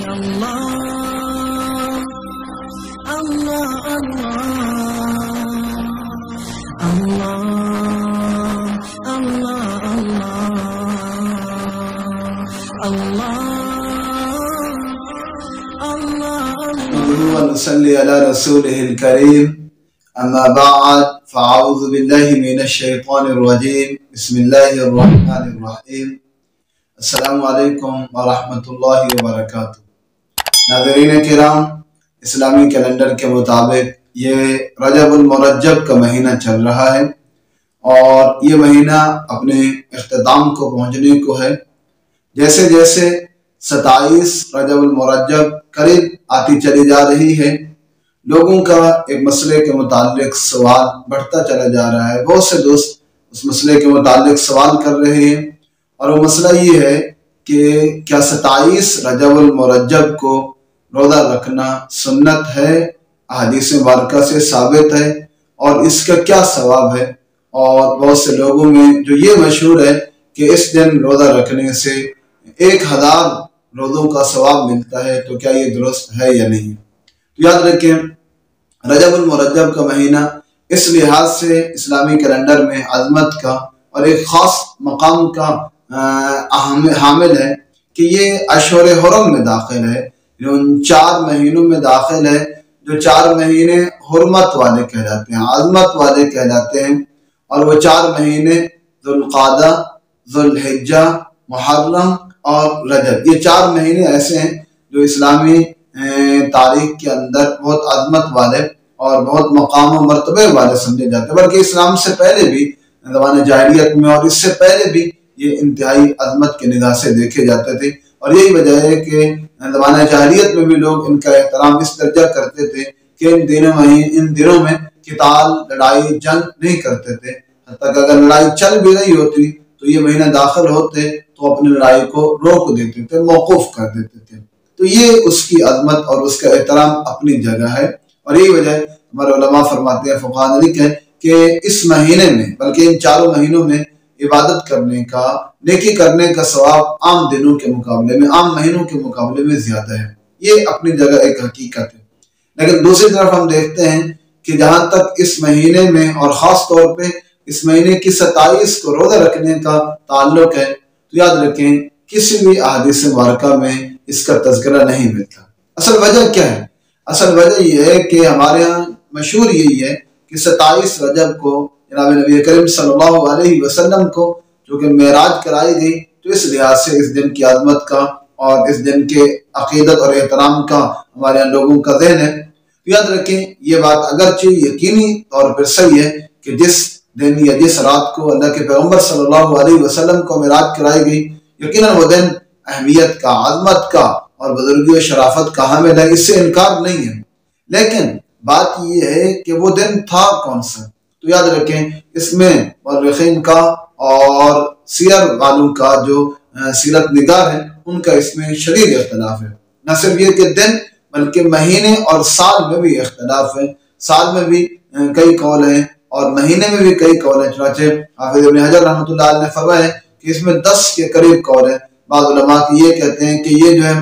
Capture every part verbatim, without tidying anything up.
Allah, Allah, Allah, Allah, Allah, Allah, Allah. ونصلي على رسوله الكريم أما بعد فأعوذ بالله من الشيطان الرجيم بسم الله الرحمن الرحيم السلام علیکم ورحمۃ اللہ وبرکاتہ۔ ناظرین کرام، اسلامی کیلنڈر کے مطابق یہ رجب المرجب کا مہینہ چل رہا ہے اور یہ مہینہ اپنے اختتام کو پہنچنے کو ہے۔ جیسے جیسے ستائیس رجب المرجب قریب آتی چلی جا رہی ہے، لوگوں کا ایک مسئلے کے متعلق سوال بڑھتا چلا جا رہا ہے۔ بہت سے دوست اس مسئلے کے متعلق سوال کر رہے ہیں، اور وہ مسئلہ یہ ہے کہ کیا ستائیس رجب المرجب کو روزہ رکھنا سنت ہے، احادیث مبارکہ سے ثابت ہے، اور اس کا کیا ثواب ہے؟ اور بہت سے لوگوں میں جو یہ مشہور ہے کہ اس دن روزہ رکھنے سے ایک ہزار روزوں کا ثواب ملتا ہے، تو کیا یہ درست ہے یا نہیں؟ تو یاد رکھیں، رجب المرجب کا مہینہ اس لحاظ سے اسلامی کیلنڈر میں عظمت کا اور ایک خاص مقام کا حامل ہے کہ یہ اشہر حرم میں داخل ہے، ان چار مہینوں میں داخل ہے جو چار مہینے حرمت والے کہلاتے ہیں، عظمت والے کہلاتے ہیں۔ اور وہ چار مہینے ذوالقعدہ، ذوالحجہ، محرم اور رجب، یہ چار مہینے ایسے ہیں جو اسلامی تاریخ کے اندر بہت عظمت والے اور بہت مقام و مرتبے والے سمجھے جاتے ہیں، بلکہ اسلام سے پہلے بھی، زمان جاہلیت میں اور اس سے پہلے بھی یہ انتہائی عظمت کی نگاہ سے دیکھے جاتے تھے۔ اور یہی وجہ ہے کہ زمانہ جاہلیت میں بھی لوگ ان کا احترام اس درجہ کرتے تھے کہ ان دنوں میں ان دنوں میں قتال، لڑائی، جنگ نہیں کرتے تھے، حتیٰ کہ اگر لڑائی چل بھی رہی ہوتی تو یہ مہینہ داخل ہوتے تو اپنی لڑائی کو روک دیتے تھے، موقوف کر دیتے تھے۔ تو یہ اس کی عظمت اور اس کا احترام اپنی جگہ ہے، اور یہی وجہ ہے ہمارے علماء فرماتے ہیں، فقہاء نے لکھا ہے کہ اس مہینے میں، بلکہ ان چاروں مہینوں میں عبادت کرنے کا، نیکی کرنے کا ثواب عام دنوں کے مقابلے میں، عام مہینوں کے مقابلے میں زیادہ ہے۔ یہ اپنی جگہ ایک حقیقت ہے۔ لیکن دوسری طرف ہم دیکھتے ہیں کہ جہاں تک اس مہینے میں اور خاص طور پہ اس مہینے کی ستائیس کو روزہ رکھنے کا تعلق ہے، تو یاد رکھیں کسی بھی احادیث مبارکہ میں اس کا تذکرہ نہیں ملتا۔ اصل وجہ کیا ہے؟ اصل وجہ یہ ہے کہ ہمارے ہاں مشہور یہی ہے کہ ستائیس رجب کو جناب نبی کریم صلی اللہ علیہ وسلم کو جو کہ معراج کرائی گئی، تو اس لحاظ سے اس دن کی عظمت کا اور اس دن کے عقیدت اور احترام کا ہمارے یہاں لوگوں کا ذہن ہے۔ تو یاد رکھیں یہ بات اگرچہ یقینی طور پر صحیح ہے کہ جس دن یا جس رات کو اللہ کے پیغمبر صلی اللہ علیہ وسلم کو معراج کرائی گئی، یقیناً وہ دن اہمیت کا، عظمت کا اور بزرگی و شرافت کا حامل ہے، اس سے انکار نہیں ہے۔ لیکن بات یہ ہے کہ وہ دن تھا کون سا؟ تو یاد رکھیں اس میں مورخین کا اور سیر والوں کا جو سیرت نگار ہے ان کا اس میں شدید اختلاف ہے۔ نہ صرف یہ کہ دن بلکہ مہینے اور سال میں بھی اختلاف ہے، سال میں بھی کئی قول ہیں اور مہینے میں بھی کئی قول ہیں۔ چنانچہ حافظ ابن حجر رحمۃ اللہ علیہ نے فرمایا ہے کہ اس میں دس کے قریب قول ہیں۔ بعض علماء کی یہ کہتے ہیں کہ یہ جو ہے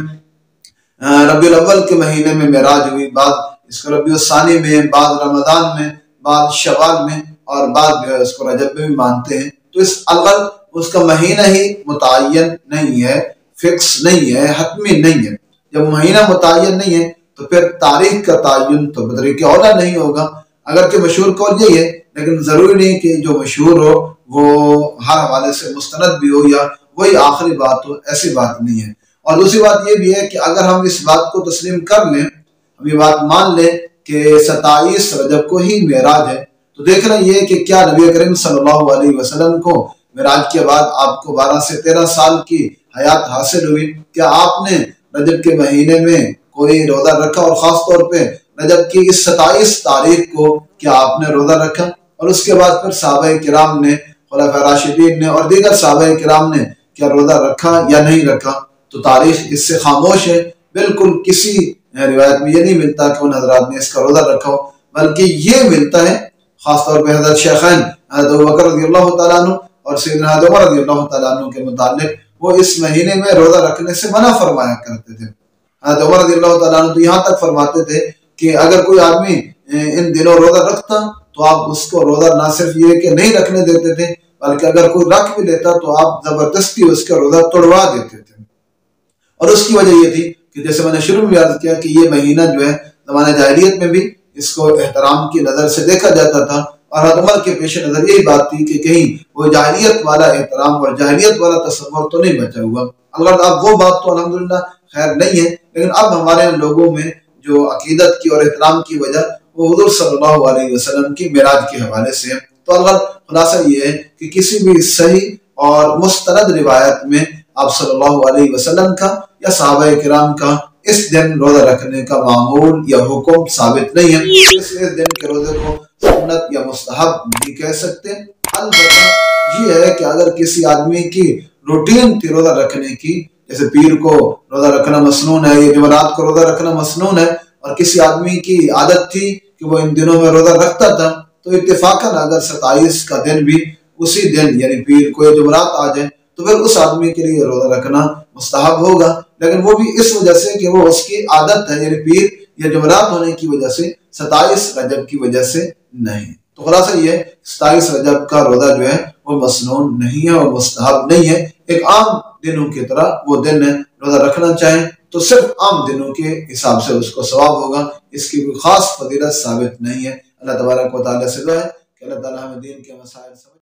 ربیع الاول کے مہینے میں معراج ہوئی، بعض اس کو ربیع الثانی میں، بعض رمضان میں، بعض شوال میں، اور بعض جو ہے اس کو رجب میں بھی مانتے ہیں۔ تو اس اول اس کا مہینہ ہی متعین نہیں ہے، فکس نہیں ہے، حتمی نہیں ہے۔ جب مہینہ متعین نہیں ہے تو پھر تاریخ کا تعین تو بطریق اولا نہیں ہوگا، اگرچہ مشہور قول یہی ہے، لیکن ضروری نہیں کہ جو مشہور ہو وہ ہر حوالے سے مستند بھی ہو یا وہی آخری بات ہو، ایسی بات نہیں ہے۔ اور دوسری بات یہ بھی ہے کہ اگر ہم اس بات کو تسلیم کر لیں، ہم یہ بات مان لیں کہ ستائیس رجب کو ہی معراج ہے، تو دیکھنا یہ کہ کیا نبی کریم صلی اللہ علیہ وسلم کو معراج کے بعد آپ کو بارہ سے تیرہ سال کی حیات حاصل ہوئی، کیا آپ نے رجب کے مہینے میں کوئی روزہ رکھا؟ اور خاص طور پہ رجب کی اس ستائیس تاریخ کو کیا آپ نے روزہ رکھا؟ اور اس کے بعد پھر صحابہ کرام نے، خلفاء راشدین نے اور دیگر صحابہ کرام نے کیا روزہ رکھا یا نہیں رکھا؟ تو تاریخ اس سے خاموش ہے۔ بالکل کسی روایت میں یہ نہیں ملتا کہ ان حضرات نے اس کا روزہ رکھا ہو، بلکہ یہ ملتا ہے خاص طور پہ حضرت شیخین حضرت ابوبکر رضی اللہ تعالیٰ عنہ اور سیدنا حضرت عمر رضی اللہ تعالیٰ عنہ کے متعلق وہ اس مہینے میں روزہ رکھنے سے منع فرمایا کرتے تھے۔ حضرت عمر رضی اللہ تعالیٰ عنہ تو یہاں تک فرماتے تھے کہ اگر کوئی آدمی ان دنوں روزہ رکھتا تو آپ اس کو روزہ نہ صرف یہ کہ نہیں رکھنے دیتے تھے بلکہ اگر کوئی رکھ بھی لیتا تو آپ زبردستی اس کا روزہ توڑوا دیتے تھے۔ اور اس کی وجہ یہ تھی کہ جیسے میں نے شروع میں عرض کیا کہ یہ مہینہ جو ہے زمانہ جاہلیت میں بھی اس کو احترام کی نظر سے دیکھا جاتا تھا، اور حضرت عمر کے پیش نظر یہی بات تھی کہ کہیں وہ جاہلیت والا احترام اور جاہلیت والا تصور تو نہیں بچا ہوا۔ البتہ اب وہ بات تو الحمدللہ خیر نہیں ہے، لیکن اب ہمارے لوگوں میں جو عقیدت کی اور احترام کی وجہ وہ حضور صلی اللہ علیہ وسلم کی معراج کے حوالے سے ہے۔ تو البتہ خلاصہ یہ ہے کہ کسی بھی صحیح اور مستند روایت میں آپ صلی اللہ علیہ وسلم کا یا صحابہ کرام کا اس دن روزہ رکھنے کا معمول یا حکم ثابت نہیں ہے، اس دن کے روزے کو سنت یا مستحب نہیں کہہ سکتے۔ البتہ یہ ہے کہ اگر کسی آدمی کی روٹین تھی روزہ رکھنے کی، جیسے پیر کو روزہ رکھنا مسنون ہے یا جمعرات کو روزہ رکھنا مسنون ہے، اور کسی آدمی کی عادت تھی کہ وہ ان دنوں میں روزہ رکھتا تھا، تو اتفاقاً اگر ستائیس کا دن بھی اسی دن یعنی پیر کو یا جمعرات آ جائے تو پھر اس آدمی کے لیے روزہ رکھنا مستحب ہوگا، لیکن وہ بھی اس وجہ سے کہ وہ اس کی عادت ہے، یعنی پیر یا جمعرات ہونے کی وجہ سے، ستائیس رجب کی وجہ سے نہیں۔ تو خلاصہ یہ ستائیس رجب کا روزہ جو ہے وہ مسنون نہیں ہے اور مستحب نہیں ہے، ایک عام دنوں کی طرح وہ دن ہے، روزہ رکھنا چاہیں تو صرف عام دنوں کے حساب سے اس کو ثواب ہوگا، اس کی کوئی خاص فضیلت ثابت نہیں ہے۔ اللہ تبارک و تعالیٰ سے دعا ہے کہ اللہ تعالیٰ ہمیں دین کے مسائل سمجھ